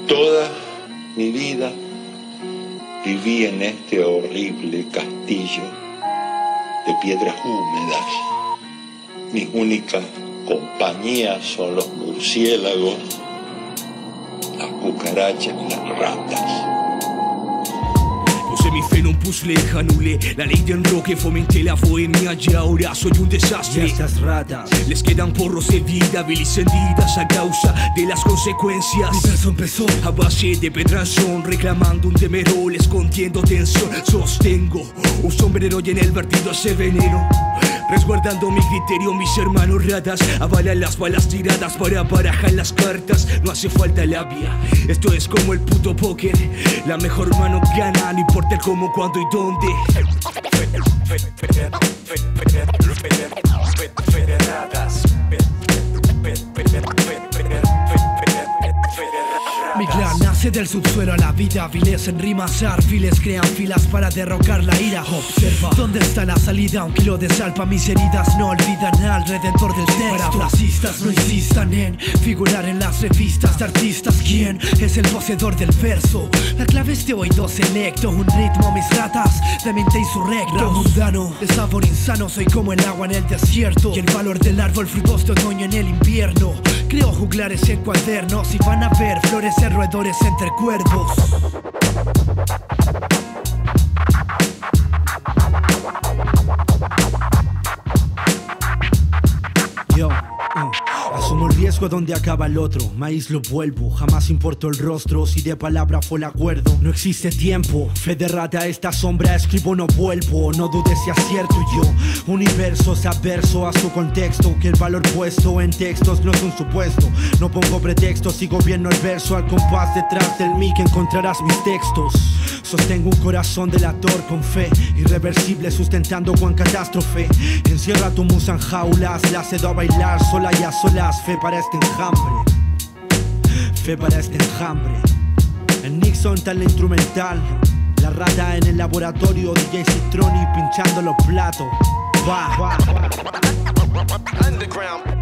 Toda mi vida viví en este horrible castillo de piedras húmedas. Mis únicas compañías son los murciélagos, las cucarachas y las ratas. Puse mi fe en un puzzle, anulé la ley de enroque, fomenté la bohemia y ahora soy un desastre. Y estas ratas les quedan porros de vida, bilis hendidas a causa de las consecuencias. Mi verso empezó a base de pedrazón, reclamando un demerol, escondiendo tensión. Sostengo un sombrero y en el vertido ese veneno, resguardando mi criterio. Mis hermanos ratas avalan las balas tiradas para barajar las cartas. No hace falta labia, esto es como el puto póker. La mejor mano gana, no importa el cómo, cuándo y dónde. Mi clan nace del subsuelo a la vida. Viles en rimas arfiles crean filas para derrocar la ira. Observa, ¿dónde está la salida? Un kilo de sal pa' mis heridas no olvidan al redentor del texto. Parafrasistas no insistan en figurar en las revistas de artistas. ¿Quién es el poseedor del verso? La clave es de oído selecto, un ritmo mis ratas de mente insurrecto. Mundano, de sabor insano, soy como el agua en el desierto y el valor del árbol frutos de otoño en el invierno. Creo juglares en cuadernos y van a ver florecer roedores entre cuervos. Asumo el riesgo donde acaba el otro. Maíz lo vuelvo, jamás importó el rostro. Si de palabra fue el acuerdo, no existe tiempo. Fe de rata, esta sombra escribo, no vuelvo. No dudes si acierto yo. Universos adverso a su contexto. Que el valor puesto en textos no es un supuesto. No pongo pretextos, sigo viendo el verso al compás. Detrás del mic encontrarás mis textos. Sostengo un corazón delator con fe irreversible, sustentando cuan catástrofe. Encierra tu musa en jaulas, la cedo a bailar sola y a solas. Fe para este enjambre, fe para este enjambre. El Nixon tal instrumental, la rata en el laboratorio, DJ Citroni pinchando los platos. Va. Underground.